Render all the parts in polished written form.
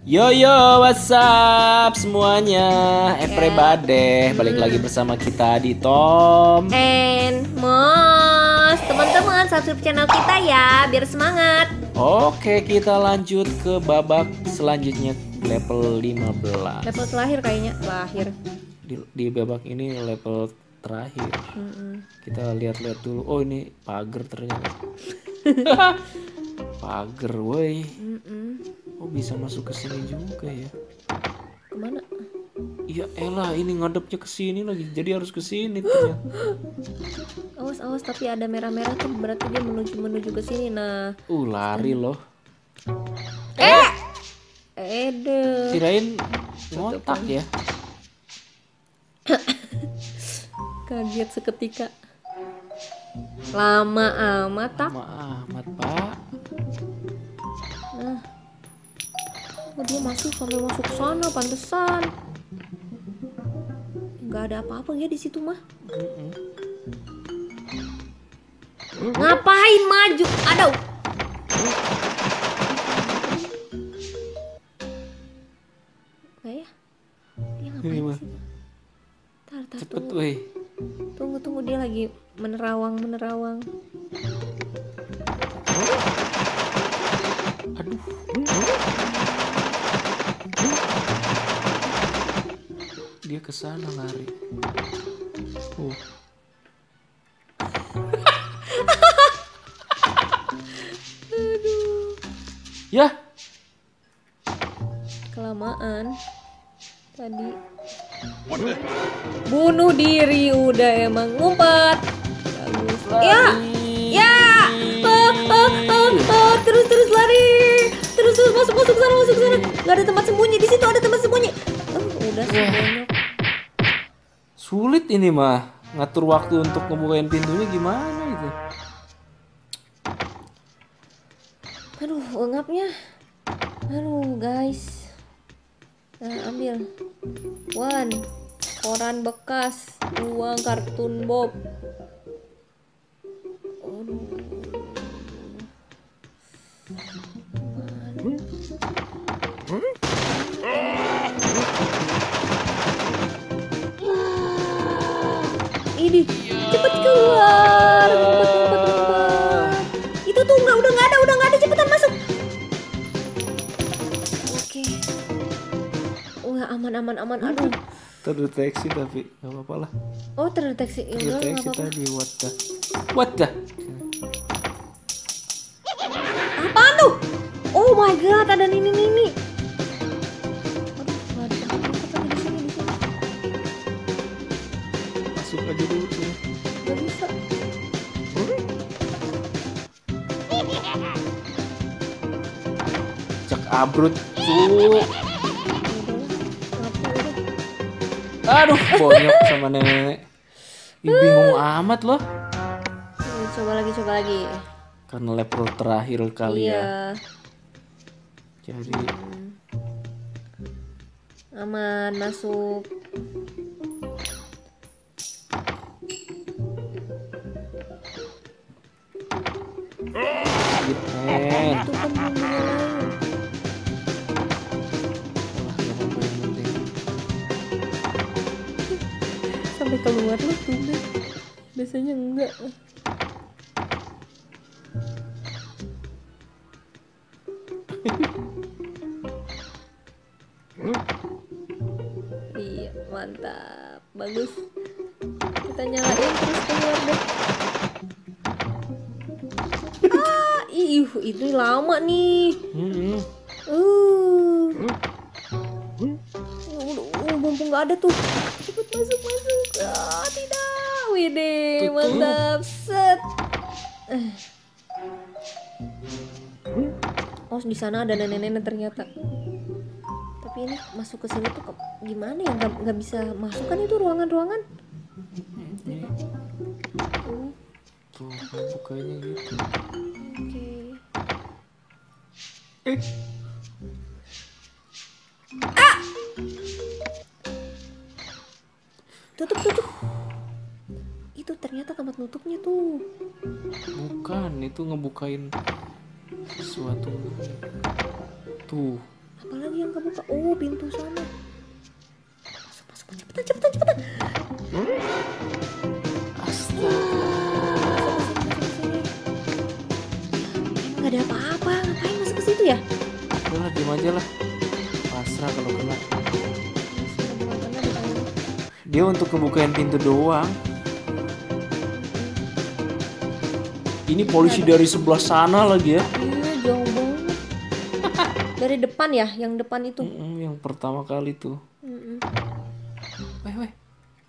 Yo yo, what's up semuanya? Everybody, balik lagi bersama kita di Tom And Mos. Teman-teman, subscribe channel kita ya, biar semangat. Oke, kita lanjut ke babak selanjutnya, level 15. Level terakhir kayaknya, terakhir. Di babak ini level terakhir. Kita lihat-lihat dulu. Oh, ini pagar ternyata. Pagar, woi. Oh, bisa masuk ke sini juga ya. Kemana? Iya elah, ini ngadepnya ke sini lagi. Jadi harus ke sini ternyata. Awas, tapi ada merah-merah tuh, berarti dia menuju ke sini. Nah, Lari loh. Ede. Kirain ngotak ya. Kaget seketika. Lama amat tak. Amat, Pak. Nah. Oh, dia masuk sampai masuk ke sana, pantesan. Nggak ada apa-apa ya di situ mah. Ngapain maju? Aduh. Nggak ya? Dia Ini ngapain mah. sih? Tar, Cepet tunggu. weh. Tunggu, dia lagi menerawang. Aduh. Dia ke sana lari. Ya, Kelamaan tadi. Bunuh diri udah emang ngumpet. Bagus. Ya. Terus lari. Terus masuk sana. Gak ada tempat sembunyi, di situ ada tempat sembunyi. Udah sebanyak. sulit ini mah. Ngatur waktu untuk ngebukain pintunya gimana itu? Aduh, ngapnya. Aduh, guys. Nah, ambil. Koran bekas, uang kartun Bob. Ini cepet keluar. Ngumpet. Itu tuh udah nggak ada, cepetan masuk. Oke. Wah, aman. Aduh. Terdeteksi tapi nggak apa-apa lah. Oh, terdeteksi. Ya udah, nggak Terdeteksi apa-apa. tadi what the? Apaan tuh? Oh my god, ada Nini. Aduh, nggak ada apa-apa di sini. Masuk aja dulu sini. Gak bisa. Cek abrut tuh. Aduh, bonyok sama nenek. Ih, bingung amat loh. Coba lagi. Karena level terakhir kali ya. Iya. Jadi Aman, masuk. men. Itu kan belum nyalain. Wah, nggak apa-apa yang penting. Sampai keluar loh tuh. Biasanya enggak. Iya, mantap. Bagus. Kita nyalain terus keluar deh. Itu lama nih. Mumpung nggak ada tuh. Cepet masuk. Tidak. Widih, mantap. Set. Oh, di sana ada nenek-nenek ternyata. Tapi ini masuk ke sini tuh gimana ya? Nggak bisa masuk kan itu ruangan-ruangan. Tuh, bukanya gitu. Oke. Tutup. Itu ternyata tempat nutupnya tuh. Bukan, itu ngebukain sesuatu. Tuh. Apalagi yang kebuka. Oh, pintu sana. Masuk, cepetan. Astaga. Masuk ke sini. Nggak ada apa-apa, ngapain masuk ke situ ya? Udah diam aja lah. Pasrah kalau kena. Dia untuk ngebukain pintu doang. Ini polisi dari sebelah sana lagi ya. Iya, jauh banget. Dari depan ya, yang depan itu. Yang pertama kali tuh. Weh.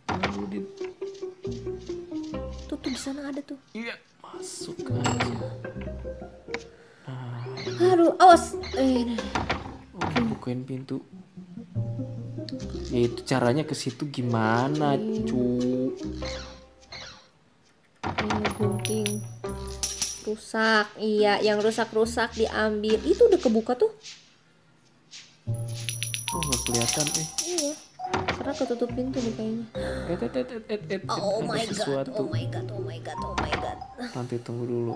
Tuh di sana ada tuh. Iya, masuk aja. Aduh, awas. Bukain pintu. Ya itu caranya ke situ gimana, cu? Ini gunting. Rusak. Iya, yang rusak diambil. Itu udah kebuka tuh. Oh, nggak kelihatan, Iya. Karena ketutup pintu nih kayaknya. Oh ada my sesuatu. god. Nanti tunggu dulu.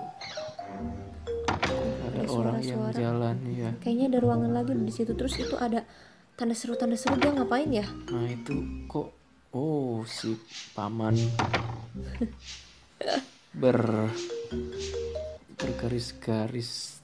Ada Ada orang yang suara-suara. jalan ya. Kayaknya ada ruangan lagi di situ. Terus itu ada tanda seru dia ngapain ya? Nah itu kok, oh si paman bergaris-garis.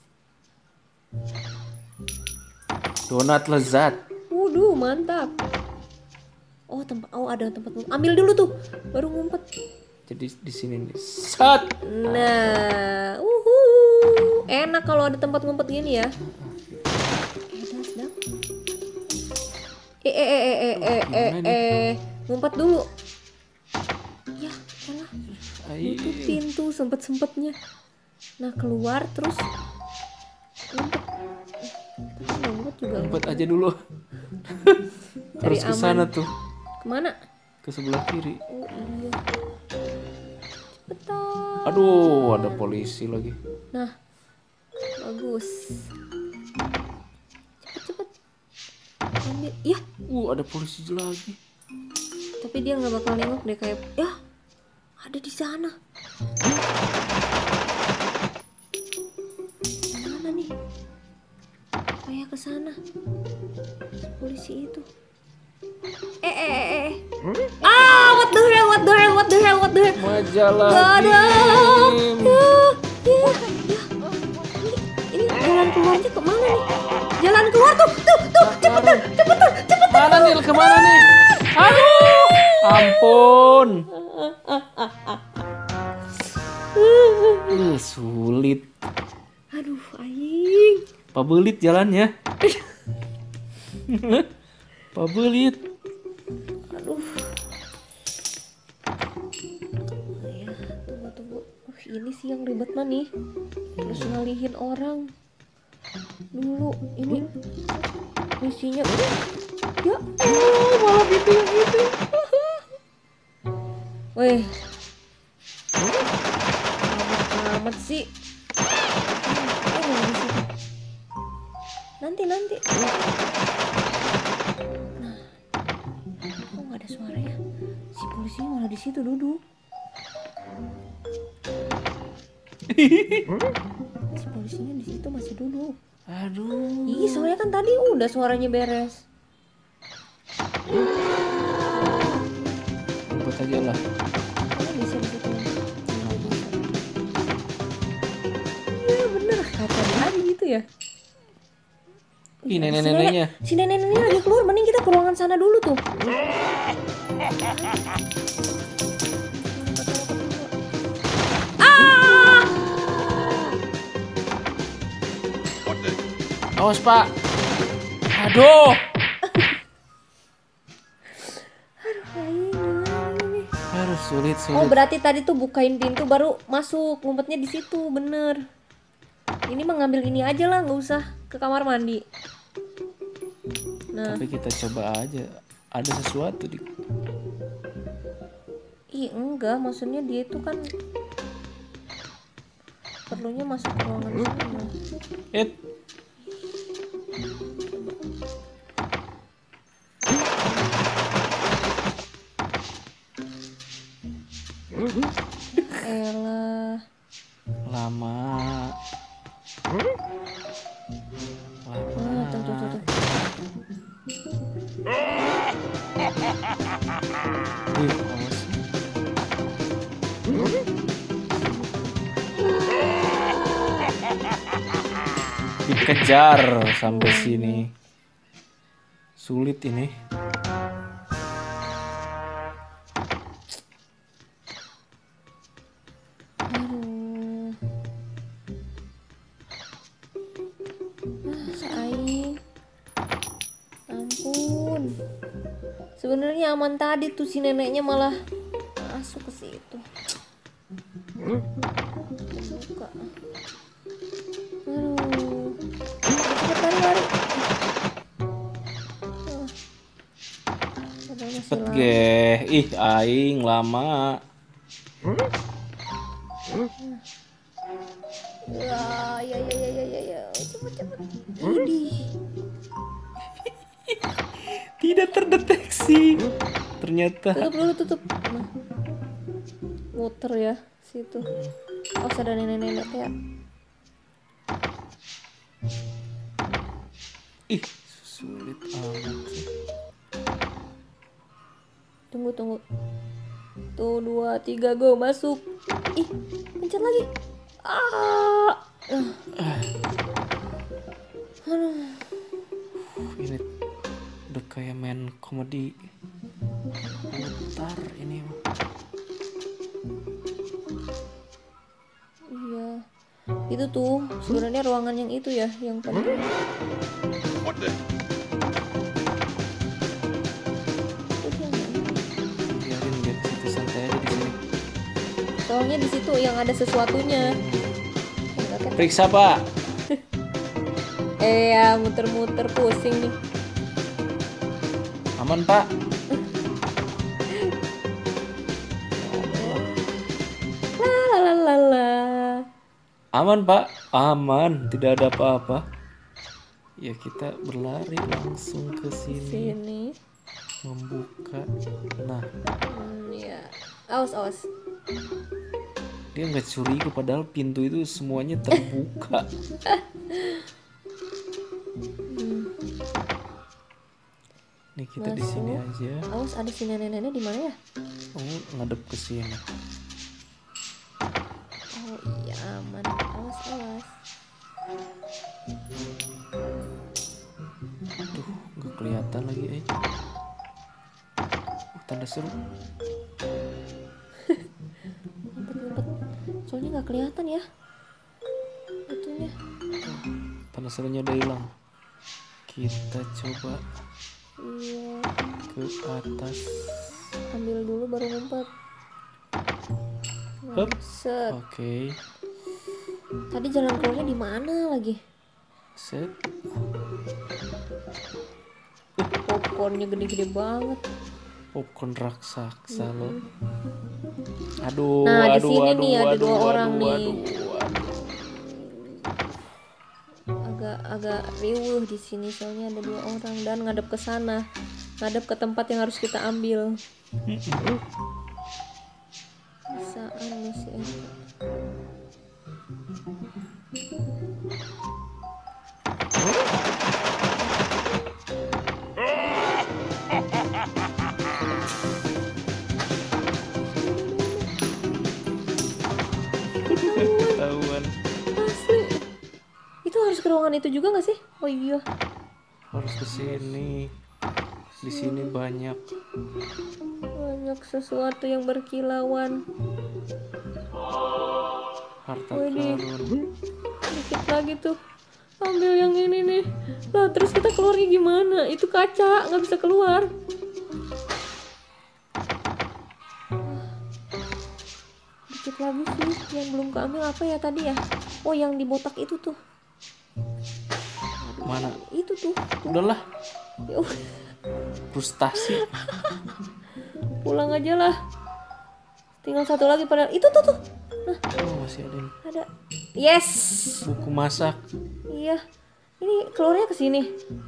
Donat lezat. Waduh, mantap. Oh, ada tempat ngumpet. Ambil dulu tuh, baru ngumpet. Jadi di sini nih. Sat. Nah, enak kalau ada tempat ngumpet gini ya. Sedap. Ngumpet dulu. Ya, elah. Itu pintu sempet-sempetnya. Nah, keluar terus ngumpet. Ngumpet juga. Ngumpet aja dulu. Cari Harus ke sana aman. tuh. Kemana? Ke sebelah kiri. Oh iya. Cepetan. Aduh, ada polisi lagi. Nah, bagus. Cepet. Ambil. Ya, Ada polisi lagi. tapi dia nggak bakal nengok deh kayak. Ya, ada di sana. Mana nih? Kayak ke sana. Polisi itu. What the hell? Majalah Gak ada. Bim. Ini jalan keluarnya kemana nih? Jalan keluar tuh, cepetan. Mana nih? Kemana nih? Aduh, ampun. Sulit. Aduh, aing. Pabelit jalannya. Pabelit. Aduh. Ya, tunggu. Ini sih yang ribet mah nih. Terus ngalihin orang. Dulu ini misinya. Ya, malah gitu yang itu. Weh. Amat sih. Nanti. Nah, kok nggak ada suaranya? Si polisinya malah di situ duduk. Si polisinya di situ masih duduk. Aduh. Ih, soalnya kan tadi udah suaranya beres. Ngumpet aja lah. Oh, bisa di situ. Iya bener, kata tadi gitu ya. Ih, nenek-neneknya. Si nenek-neneknya lagi keluar, mending kita ke ruangan sana dulu tuh. Awas, Pak. Aduh. Harus sulit. Oh, berarti tadi tuh bukain pintu baru masuk, ngumpetnya di situ, bener. Ini mengambil ini aja lah, nggak usah ke kamar mandi. Nah, Tapi kita coba aja. Ada sesuatu di. ih enggak, maksudnya dia itu kan perlunya masuk ke ruangan sana. Elah. Lama. Tuh. Awas. Dikejar sampai sini. Sulit ini. Aduh. Saing. Ampun. Sebenarnya aman tadi tuh si neneknya malah masuk ke situ. Suka. Aduh. Cepet lari. Cepet ge. Ih, aing lama. Ya. Cepet. Idih. Tidak terdeteksi. Ternyata. Tutup. Nah. Muter ya situ. Oh, ada nenek-nenek ya. Ih, sulit amat sih. Tunggu. Tuh 2, 3 go masuk. Ih, pencet lagi. Aduh. Ini udah kayak main komedi putar ini mah. Iya. Itu tuh sebenarnya ruangan yang itu ya, yang pada. Biarin biar situ santai aja di sini. Soalnya di situ yang ada sesuatunya. Periksa, Pak. Ya muter-muter pusing nih. Aman, Pak. Lalalala. Aman, Pak. Aman, tidak ada apa-apa. Ya, kita berlari langsung ke sini. Sini. Membuka. Nah, Ya. Awas. dia nggak curiga padahal pintu itu semuanya terbuka. Nih kita di sini aja. Awas, ada si nenek-nenek di mana ya? Oh, ngadep ke sini. Oh iya, aman. Awas. Tuh, nggak kelihatan lagi, tanda seru. Ngumpet. Soalnya nggak kelihatan ya. Itunya. Tanda serunya udah hilang. Kita coba Iya. ke atas. Ambil dulu baru ngumpet. Hup. Set. Oke. Tadi jalan keluarnya di mana lagi? Set. Popcornnya gede-gede banget. Popcorn raksasa loh. Aduh, Nah, di aduh, sini aduh, nih ada aduh, dua aduh, orang nih. aduh. Agak riuh di sini soalnya ada 2 orang dan ngadep ke sana. Ngadep ke tempat yang harus kita ambil. Bisaan lu sih. Ketahuan. Asli. Itu harus ke ruangan itu juga nggak sih? Oh iya. Harus ke sini. Di sini banyak Sesuatu yang berkilauan. harta Wih, karun. dikit lagi tuh. Ambil yang ini nih. Lah, terus kita keluarnya gimana? Itu kaca, nggak bisa keluar. Dikit lagi sih. Yang belum keambil apa ya tadi ya? Oh, yang di botak itu tuh. Mana? Itu tuh. Udahlah, Ya udah, frustasi. pulang aja lah. Tinggal satu lagi padahal. Itu tuh. Nah, Oh, masih ada nih. ada. Yes. Buku masak. Iya. Ini keluarnya ke sini.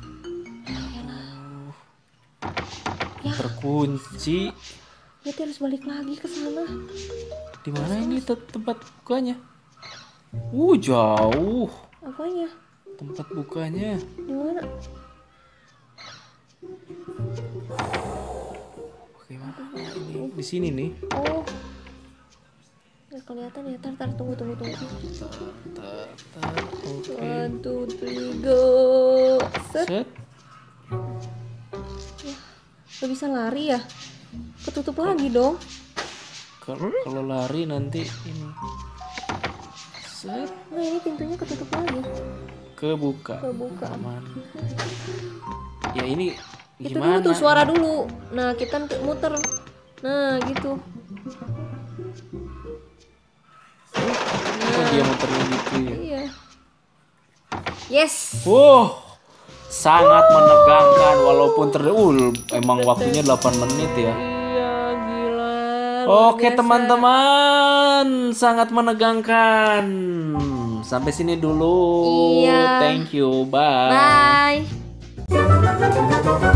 Ya, Terkunci. berarti harus balik lagi ke sana. Di mana ini tempat bukanya? Jauh. Apanya? Tempat bukanya. Di mana? di sini nih. Oh. Nggak kelihatan ya. Tar, tunggu. Tar, oke. 1, 2, 3, go. Set. Set. Gak bisa lari ya? Ketutup lagi dong. Kalau lari nanti ini. Set. Nah ini pintunya ketutup lagi. Kebuka. Aman. Ya ini Itu gimana? dulu tuh suara dulu. Nah kita muter. Nah gitu. Oh, dia muternya gitu ya. Iya. Yes. Wow, sangat menegangkan walaupun emang waktunya 8 menit ya. Iya gila. Oke teman-teman, sangat menegangkan. Sampai sini dulu. Iya. Thank you. Bye. Bye.